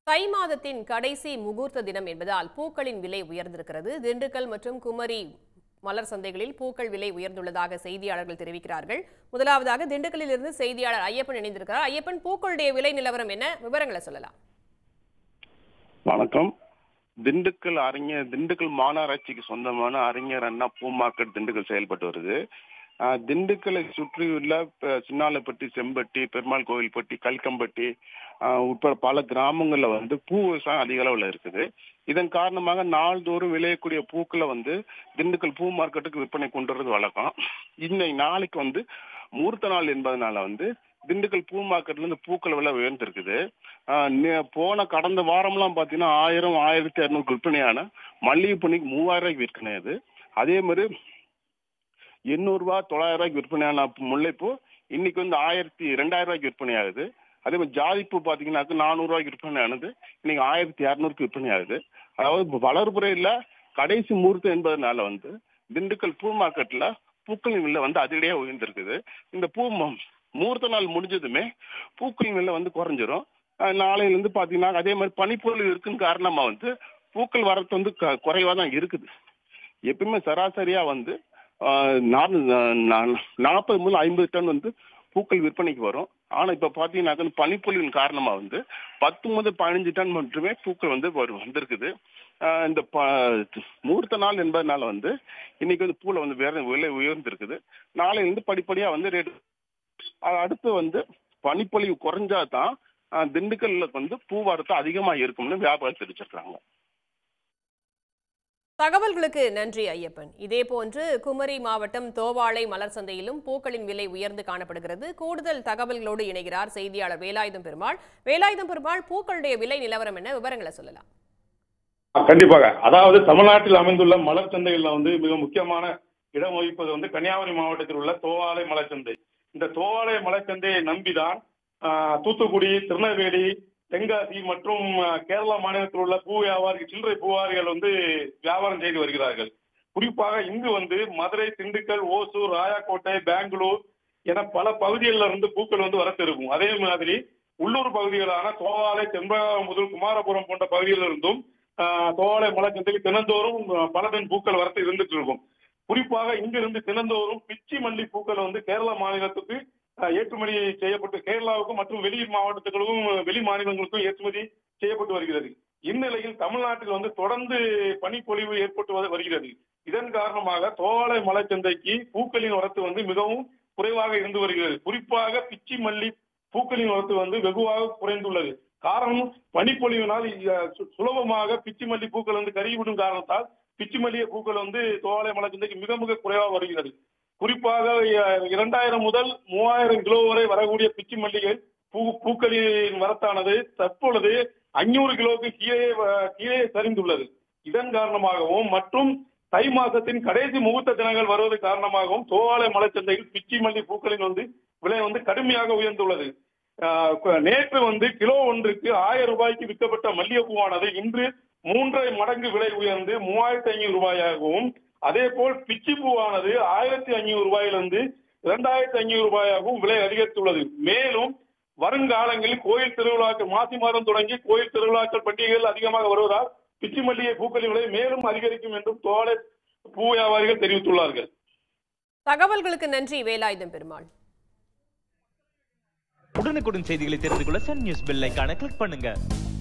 தை மாதத்தின் கடைசி முகூர்த்த தினம் என்பதால் பூக்களின் விலை உயர்ந்திருக்கிறது. திண்டுக்கல் மற்றும் குமரி மலர் சந்தைகளில் பூக்கள் விலை உயர்ந்துள்ளதாக செய்தியாளர்கள் தெரிவிக்கிறார்கள். முதலாவதாக திண்டுக்கல்லில் இருந்து செய்தியாளர் ஐயப்பன் இணைந்திருக்கிறார். ஐயப்பன், பூக்களுடைய விலை நிலவரம் என்ன, விவரங்களை சொல்லலாம். வணக்கம். திண்டுக்கல் மாநகராட்சிக்கு சொந்தமான அறிஞர் அண்ணா பூ மார்க்கெட் திண்டுக்கல் செயல்பட்டு வருது. திண்டுக்கலை சுற்றியுள்ள சின்னாலப்பட்டி, செம்பட்டி, பெருமாள் கோவில்பட்டி, கல்கம்பட்டி உட்பட பல கிராமங்கள்ல பூ விவசாயம் அதிக அளவில் இருக்குது. இதன் காரணமாக நாள்தோறும் விளையக்கூடிய பூக்களை திண்டுக்கல் பூ மார்க்கெட்டுக்கு விற்பனை கொண்டு வரது வழக்கம். இன்னைக்கு நாளைக்கு முகூர்த்த நாள் என்பதனால திண்டுக்கல் பூ மார்க்கெட்ல இருந்து பூக்கள் விலை உயர்ந்திருக்குது. கடந்த வாரம்லாம் பாத்தீங்கன்னா 1000, 1200 விற்பனையான மல்லிகை பூனிக்கு 3000 ரூபாய்க்கு விற்பனையாது. அதே மாதிரி 800 ரூபாய், 900 ரூபாய்க்கு விற்பனையான முல்லைப்பூ இன்னைக்கு 2000 ரூபாய்க்கு விற்பனை ஆகுது. அதே மாதிரி ஜாதிப்பூ பாத்தீங்கன்னாக்க 400 ரூபாய்க்கு விற்பனை ஆனது இன்னைக்கு 1200க்கு விற்பனை ஆகுது. அதாவது வளர்புறையில கடைசி முகூர்த்தம் என்பதனால திண்டுக்கல் பூ மார்க்கெட்ல பூக்களின் விலை அதிகடியாக உயர்ந்திருக்குது. இந்த முகூர்த்த நாள் முடிஞ்சதுமே பூக்களின் விலை குறைஞ்சிரும். நாளையிலிருந்து பாத்தீங்கன்னா அதே மாதிரி பனிப்பொருள் இருக்குன்னு காரணமா பூக்கள் வரத்து குறைவா தான் இருக்குது. எப்பயுமே சராசரியா 40 முதல் 50 டன் பூக்கள் விற்பனைக்கு வரும். ஆனா இப்ப பாத்தீங்கன்னா பனிப்பொழிவின் காரணமா 10 முதல் 15 டன் மட்டுமே பூக்கள் வந்திருக்குது. இந்த முகூர்த்த நாள் என்பதனால இன்னைக்கு பூல வேற விலை உயர்ந்திருக்குது. நாளையிலிருந்து படிப்படியா ரேட் அடுத்து பனிப்பொழிவு குறைஞ்சாதான் திண்டுக்கல்ல பூ வரத்து அதிகமா இருக்கும்னு வியாபாரம் தெரிவிச்சிருக்காங்க. தகவல்களுக்கு நன்றி ஐயப்பன். இதேபோன்று குமரி மாவட்டம் தோவாளை மலர் சந்தையிலும் பூக்களின் விலை உயர்ந்து காணப்படுகிறது. கூடுதல் தகவல்களோடு இணைகிறார் செய்தியாளர் வேலாயுதம் பெருமாள். வேலாயுதம் பெருமாள், பூக்களுடைய விலை நிலவரம் என்ன, விவரங்களை சொல்லலாம். கண்டிப்பாக. அதாவது தமிழ்நாட்டில் அமைந்துள்ள மலர் சந்தைகள்ல மிக முக்கியமான இடம் வகிப்பது கன்னியாகுமரி மாவட்டத்தில் உள்ள தோவாளை மலர் சந்தை. இந்த தோவாளை மலர் சந்தையை நம்பிதான் தூத்துக்குடி, திருநெல்வேலி, தென்காசி மற்றும் கேரளா மாநிலத்தில் உள்ள பூ வியாபாரிகள், சில்லறை பூவாரிகள் வியாபாரம் செய்து வருகிறார்கள். குறிப்பாக இங்கு மதுரை, திண்டுக்கல், ஓசூர், ராயாக்கோட்டை, பெங்களூர் என பல பகுதிகளில் இருந்து பூக்கள் வரத்து இருக்கும். அதே மாதிரி உள்ளூர் பகுதிகளான தோவாளை, செம்பகமுதல், குமாரபுரம் போன்ற பகுதிகளில் இருந்தும் தோவாளை மலர் சந்தைக்கு தினந்தோறும் பல டன் பூக்கள் வரத்து இருந்துட்டு இருக்கும். குறிப்பாக இங்கிருந்து தினந்தோறும் பிச்சி மல்லி பூக்கள் கேரளா மாநிலத்துக்கு ஏற்றுமதி செய்யப்பட்டு கேரளாவுக்கும் மற்றும் வெளி மாவட்டத்துக்கும் வெளி மாநிலங்களுக்கும் ஏற்றுமதி செய்யப்பட்டு வருகிறது. இந்நிலையில் தமிழ்நாட்டில் தொடர்ந்து பனிப்பொழிவு ஏற்பட்டு வருகிறது. இதன் காரணமாக தோவாளை மலர் சந்தைக்கு பூக்களின் வரத்து மிகவும் குறைவாக இருந்து வருகிறது. குறிப்பாக பிச்சி மல்லி பூக்களின் வரத்து வெகுவாக குறைந்துள்ளது. காரணம், பனிப்பொழிவினால் சுலபமாக பிச்சி மல்லி பூக்கள் கருகிவிடும் காரணத்தால் பிச்சி மல்லிகை பூக்கள் தோவாளை மலர் சந்தைக்கு மிக மிக குறைவாக வருகிறது. குறிப்பாக 2000 முதல் 3000 கிலோ வரை வரக்கூடிய பிச்சி மல்லிகை பூக்களின் வரத்தானது தற்பொழுது 500 கிலோவுக்கு கீழே சரிந்துள்ளது. இதன் காரணமாகவும் மற்றும் தை மாதத்தின் கடைசி முகூர்த்த தினங்கள் வருவது காரணமாகவும் தோவாளை மலர் சந்தையில் பிச்சி மல்லி பூக்களின் விலை கடுமையாக உயர்ந்துள்ளது. நேற்று கிலோ ஒன்றுக்கு 1000 ரூபாய்க்கு விற்கப்பட்ட மல்லிகை பூவானது இன்று 3.5 மடங்கு விலை உயர்ந்து 3500 ரூபாயாகவும், அதே போல் பிச்சி பூவானது 1500 ரூபாயிலிருந்து 2500 ரூபாயாகவும் விலை அதிகரித்துள்ளது. மேலும் வருங்காலங்களில் கோயில் திருவிழாக்கள், மாசி மாதம் தொடங்கி கோயில் திருவிழாக்கள், பண்டிகைகள் அதிகமாக வருவதால் பிச்சி மல்லிகை பூக்களின் விலை மேலும் அதிகரிக்கும் என்றும் தோவாளை பூ வியாபாரிகள் தெரிவித்துள்ளார்கள். தகவல்களுக்கு நன்றி வேலாயுதம் பெருமாள். உடனுக்குடன் செய்திகளை தெரிந்து கொள்ள சன் நியூஸ் பெல் ஐகானை கிளிக் பண்ணுங்க.